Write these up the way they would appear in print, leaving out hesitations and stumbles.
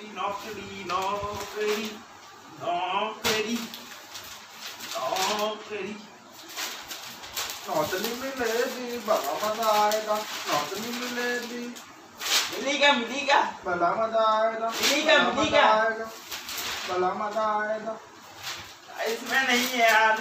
नौकरी नौकरी नौकरी नौकरी नौकरी मिलेगी बड़ा मजा आएगा। नौकरी मिलेगी मिलेगा बड़ा मजा आएगा। मिलेगा बड़ा मजा आएगा। इसमें नहीं है यार।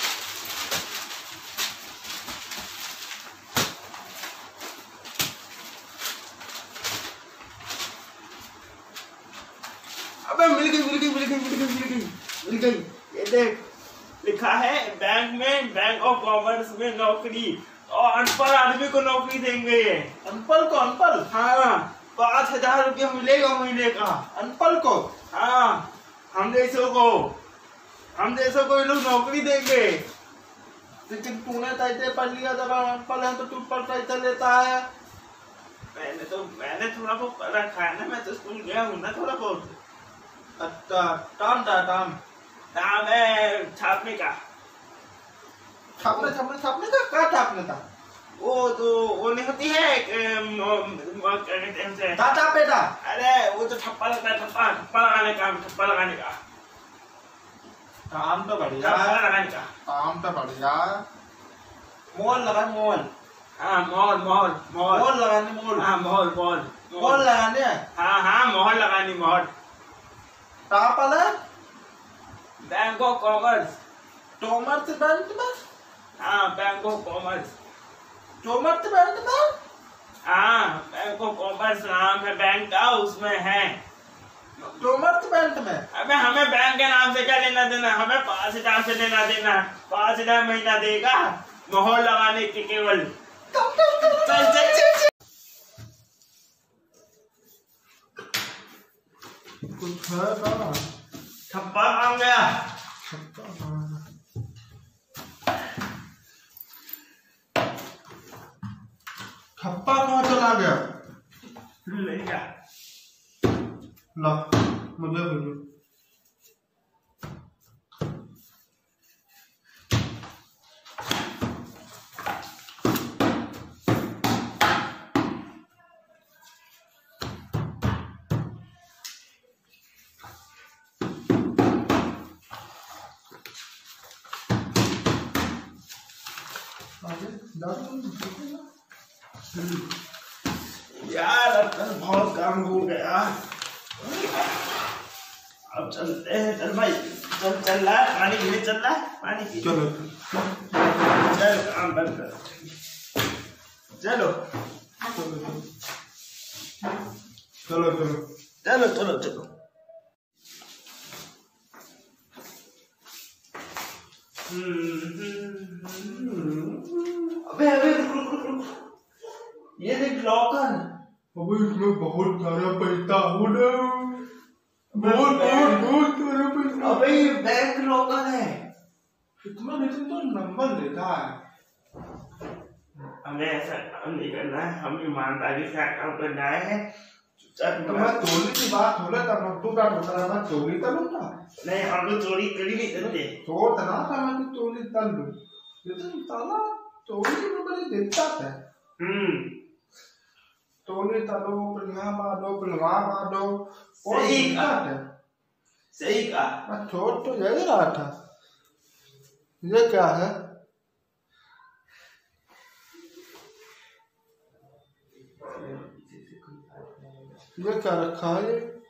अबे मिल गई। ये देख लिखा है बैंक में, बैंक ऑफ कॉमर्स में नौकरी, और अनपढ़ आदमी को नौकरी देंगे। अनपढ़ को? अनपढ़? हाँ, 5,000 रुपया मिलेगा महीने का। अनपढ़ को? हाँ, हम जैसों को ये लोग नौकरी देंगे। लेकिन तूने तैसे पढ़ लिया, जब अनपढ़ है तो तू पढ़ कैसे लेता है? मैंने थोड़ा बहुत पढ़ रखा है ना, मैं तो स्कूल गया हूँ ना थोड़ा बहुत। अच्छा, टाम है छापने का। छापने का? क्या छापने का? वो नहीं होती है क्या कहते हैं उसे? टाटा बेटा। अरे वो तो ठप्पा लगता है, ठप्पा लगाने का। काम तो बढ़िया है। काम तो बढ़िया है। मॉल लगा, मॉल। हाँ, मॉल लगाने, मॉल। हाँ, मॉल लगाने है। हाँ, मॉल लगानी, मॉल। टापल है? Bank of commerce. Commerce bank में? हाँ, bank of commerce. Commerce bank में? हाँ, बैंक ऑफ कॉमर्स नाम है बैंक का, उसमें है। कॉमर्स बैंक में? अबे हमें बैंक के नाम से क्या लेना देना, हमें 5,000 से लेना देना। 5,000 महीना देगा मोहर लगाने के केवल। चल। कुछ है का? ठप्पा काम गया। ठप्पा कहाँ चला गया? ले जा। ला, मुझे भेजो। यार अब कल बहुत काम हो गया, अब चलते हैं। चल भाई, चल रहा है, पानी पीने चल रहा है, पानी पी। चलो चल काम बंद कर। चलो अबे रुक। ये देख लॉकर। अबे इसमें बहुत सारा पैसा हो ना। बहुत सारा पैसा। अबे ये बैंक लॉकर है। इसमें लेकिन तो नंबर लेता है। हमें ऐसा काम नहीं करना है, हम ईमानदारी से काम करना है। तो मैं चोरी की बात हो रहा था, तू क्या बोल रहा था? चोरी करूँगा? नहीं, हम लोग चोरी करी नहीं करते। सोच रहा था मैं कि चोरी कर लूँ, लेकिन साला चोरी में बड़ी दिक्कत है। चोरी करो, फिर यहाँ मारो, फिर वहाँ मारो, और दिक्कत है। सही कहा। मैं छोड़ तो यही रहा था। ये क्या है? ये क्या रखा है?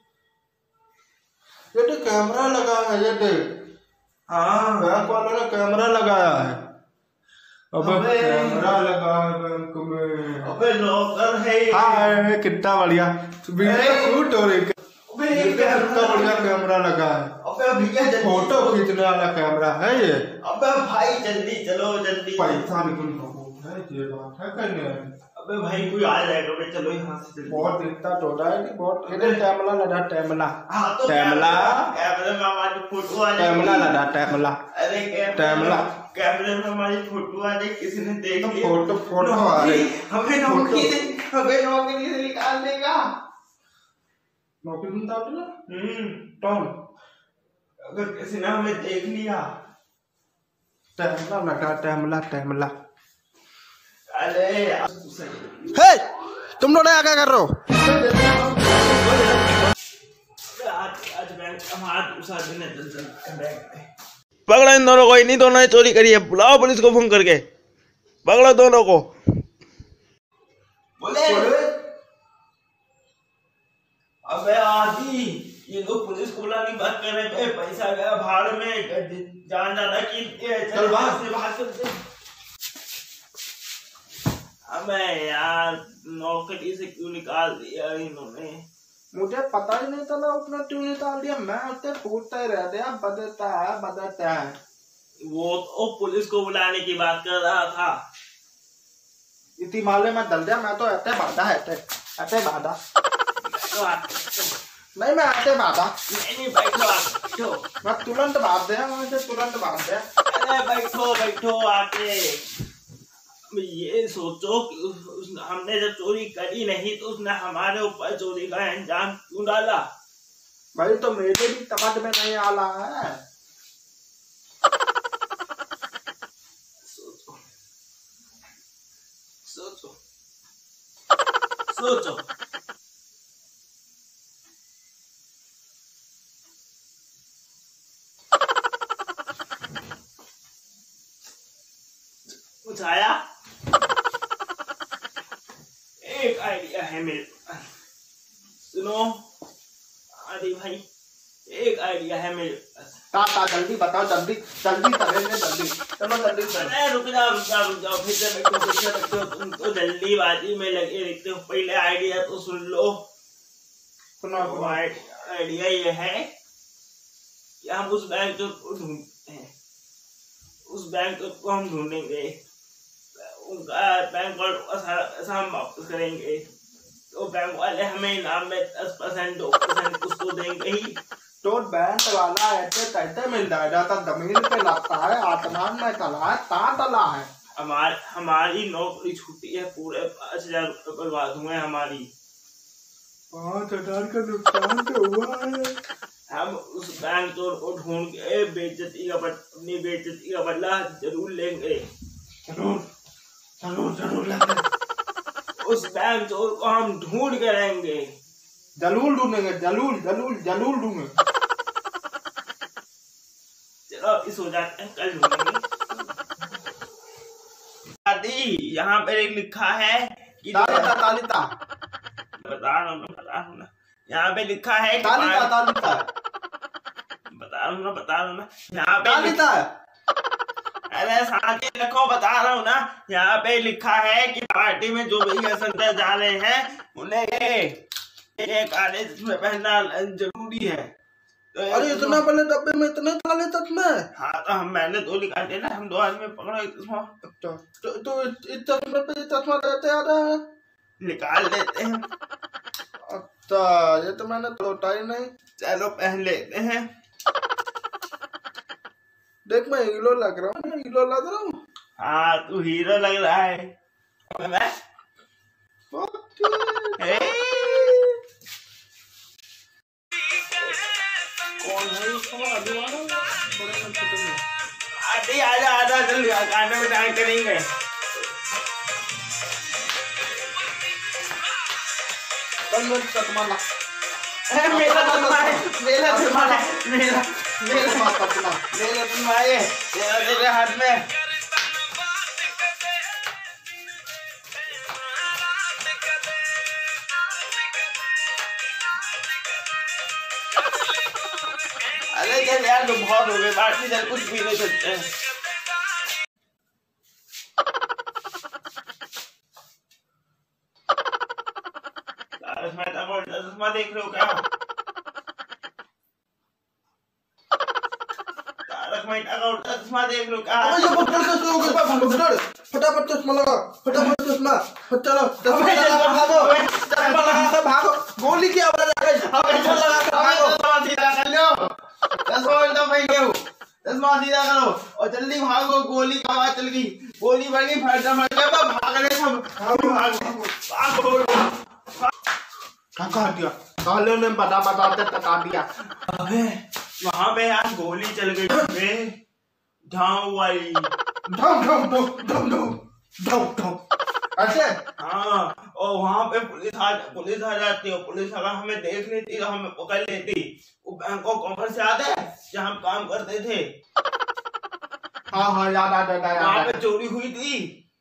ये तो कैमरा लगा है। ये देख, हाँ, बैंक वालों ने कैमरा लगाया है। अबे कैमरा लगा है बैंक में। अबे लॉकर है। हाँ, कितना बढ़िया शूट हो रही। कितना बढ़िया कैमरा लगा है। अबे भैया फोटो खींचने वाला कैमरा है ये। अबे भाई जल्दी चलो, जल्दी। पैसा लेकिन बहुत है, ये बात है करने वाली। अबे भाई कोई आ जाएगा, बे चलो यहाँ से जल्दी। बहुत दिक्कत हो रहा है कि बहुत। ये टैमला लगा, टैमला। हाँ तो टैमला कैमरे में हमारी फोटो आ जाएगी। टैमला लगा, टैमला। अरे टैमला कैमरे में हमारी फोटो आ जाएगी, किसी ने देख लिया। फोटो आ रही। हमें नौकरी से निकाल देगा। नौकरी निकाल देगा? कौन? अगर किसी ने हमें देख लिया। टैमला लगा, टैमला। अरे हे, तुम लोग क्या कर रहे हो? हमारा दूसरा दिन है, चल पकड़ो इन दोनों को, इन्हीं दोनों ने चोरी करी है, बुलाओ पुलिस को फोन करके, पकड़ो दोनों को। बोले अबे आदि, ये लोग पुलिस को बुलाने की बात कर रहे थे, पैसा गया भाड़ में, जान ज्यादा कीमती है, चल बाहर चलते। अबे यार नौकरी से क्यों निकाल दिया इन्होंने? मुझे पता ही नहीं चला उसने क्यों निकाल दिया। मैं उससे पूछते रहते हैं बदलता है। वो पुलिस को बुलाने की बात कर रहा था। इसी माले में डल दिया। मैं तो ऐसे बाधा नहीं, मैं ऐसे बाधा नहीं बैठो मैं तुरंत बात दे, तुरंत बात दे। अरे बैठो आके। ये सोचो कि हमने जब चोरी करी नहीं तो उसने हमारे ऊपर चोरी का अंजाम क्यों डाला? भाई तो मेरे भी समझ में नहीं आ रहा है। सोचो कुछ आया? एक आइडिया है मेरे पास, सुनो आदि भाई, एक आइडिया है मेरे पास। जल्दी बताओ, जल्दी करेंगे, चलो जल्दी। अरे रुक जाओ, फिर से बैठो, तुम तो जल्दीबाजी में लगे रहते हो। पहले आइडिया तो सुन लो। सुनो। आइडिया ये है कि हम उस बैंक को ढूंढते हैं, उस बैंक को हम ढूंढेंगे, उनका बैंक पैसा हम वापस करेंगे, तो बैंक वाले हमें इनाम में 10% 2% कुछ तो देंगे ही। तो बैंक वाला ऐसे कैसे मिल जाएगा? तो जमीन पे लगता है, आसमान में चला है, तला है। हमारी नौकरी छुट्टी है, पूरे 5,000 रुपये बर्बाद हुए हमारी। 5,000 का नुकसान तो हुआ है। हम उस बैंक चोर को ढूंढ के अपनी बेइज्जती का बदला जरूर लेंगे। जरूर लेंगे। उस बैंक चोर को हम ढूंढ के रहेंगे। जरूर ढूंढेंगे, जरूर ढूंढेंगे। चलो इस हो जाते हैं, कल ढूंढेंगे। आदि यहाँ पे लिखा है कि तालिता बता रहा हूँ ना, यहाँ पे लिखा है कि बता रहा हूँ ना यहाँ पे अरे शांति रखो, बता रहा हूँ ना। यहाँ पे लिखा है कि पार्टी में जो भी अंदर जा रहे हैं उन्हें एक काले चश्मे पहनना जरूरी है। तो अरे इतना बड़े डब्बे में इतने काले चश्मे? हाँ तो मैंने दो निकाले ना, हम 2 आदमी पकड़ो एक चश्मा। तो इस चश्मे पे चश्मा रहते आ रहा है, निकाल लेते हैं। अच्छा, ये तो मैंने तोड़ा ही नहीं। चलो पहन लेते हैं। देख मैं हीरो लग रहा हूँ। हाँ तू हीरो लग रहा है। मैं कौन है? आजा जल्दी, गाने में डांस करेंगे। चश्मा ला। मेरा चश्मा है, मेरा चश्मा है, तेरे हाथ में। अरे चल यार, तो बहुत हो गए, बात नहीं, चल कुछ भी नहीं सकते हैं। चश्मा देख रहे हो क्या? चश्मा देख लो क्या? फटाफट चश्मा लगा, चश्मा चलो, भागो। गोली की आवाज आ गई। चश्मा सीधा करो और जल्दी भागो, गोली की आवाज चल गई, गोली बढ़ गई, फट गया, भाग रहे सब, काट दिया, काले ने बताते काट दिया। अबे वहाँ पे यार गोली चल गई, ढाऊ वाली, ऐसे। हाँ, और वहाँ पे पुलिस आ जाती है, पुलिस अगर हमें देख लेती तो हमें पकड़ लेती। वो बैंकॉक कॉमर्स याद है जहाँ हम काम करते थे? हाँ याद आ गया। वहाँ पे चोरी हुई थी,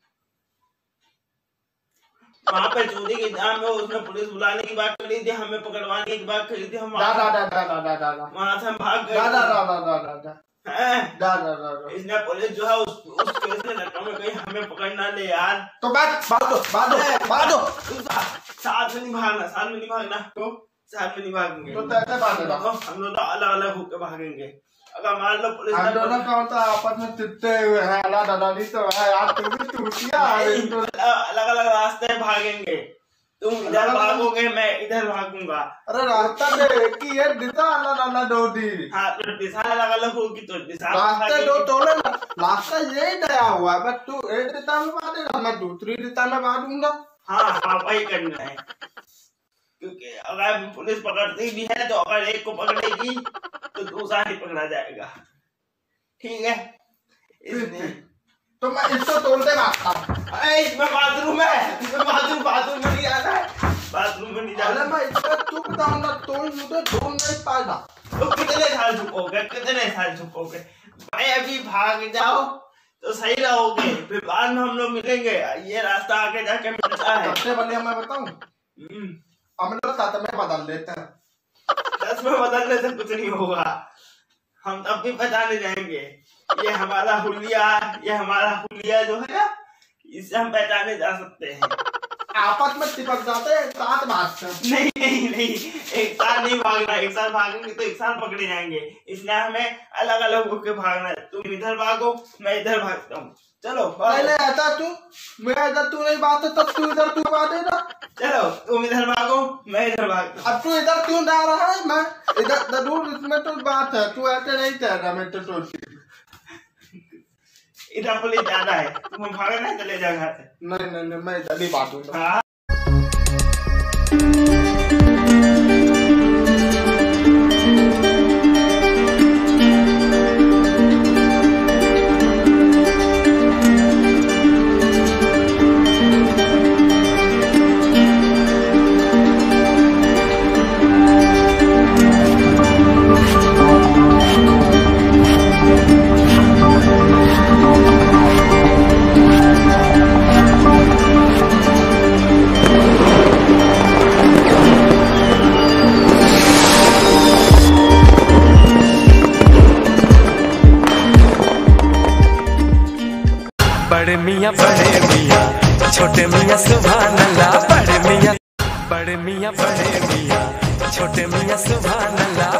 वहाँ पे चोरी के जाम में उसने पुलिस बुलाने की बात करी थी, हमें पकड़वाने की बात करी थी, हम वहाँ से हम भाग गए। इसने पुलिस जो है उस केस में लटका में गई, हमें पकड़ना ले यार। तो बात साथ में नहीं भागना, साथ में नहीं भागना, तो साथ में नहीं भागेंगे, तो कैसे भागेगा? हम लोग अलग अलग होकर भागेंगे। अगर मान लो पुलिस हम दोनों कौन सा आपस में चिपटे हुए हैं, अलादलाली तो है यार, तुम भी टूटिया अलग अलग रास्ते भागेंगे, तुम इधर भागोगे मैं इधर भागूंगा। अरे रास्ता एक ही है, दिशा अलग दो दी। हाँ तो दिशा अलग अलग होगी, तो दिशा रास्ते दो तोड़े, रास्ता यही नया हुआ है, बस तू एक दिशा में भागेगा, मैं दूसरी दिशा में भागूंगा। हाँ वही करना है, क्योंकि अगर पुलिस पकड़ती भी है तो अगर एक को पकड़ेगी तो दूसरा ही पकड़ा जाएगा, ठीक है? इसलिए तो मैं इसको तोड़ते भागता हूँ। इसमें बाथरूम है, इसमें बाथरूम में नहीं जाना है, बाथरूम में नहीं जाना। मैं इसका चुप जाऊंगा, तोड़ मुझे ढूंढ नहीं पाएगा। तो कितने साल छुपोगे? भाई अभी भाग जाओ तो सही रहोगे, फिर बाद में हम लोग मिलेंगे, ये रास्ता आगे जाके मिलता है। सबसे बढ़िया मैं बताऊं, हम लोग साथ में बदल लेते हैं। 10 में बदलने से कुछ नहीं होगा, हम तब भी पहचाने जाएंगे। ये हमारा हुलिया जो है ना, इससे हम पहचाने जा सकते हैं। आपस में चिपक जाते हैं, साथ भागते हैं। नहीं, एक साथ नहीं भागना, एक साथ भागेंगे तो एक साथ पकड़े जाएंगे, इसलिए हमें अलग अलग होकर भागना है। तुम इधर भागो, मैं इधर भागता हूँ, चलो। पहले ऐसा मेरा इधर तू नहीं भागता, तब तू इधर क्यों भागेगा? चलो तुम इधर भागो, मैं इधर भागता हूँ। अब तू इधर क्यों जा रहा है? मैं इधर जरूर, इसमें तो बात है, तू ऐसे नहीं कह रहा। मैं तो इधर पुलिस ज्यादा है, तुम भागना है चले जाओ घर से। नहीं मैं इधर ही भागूंगा। हाँ बड़े मियाँ छोटे मियाँ सुभान अल्लाह, बड़े मियाँ छोटे मियाँ सुभान अल्लाह।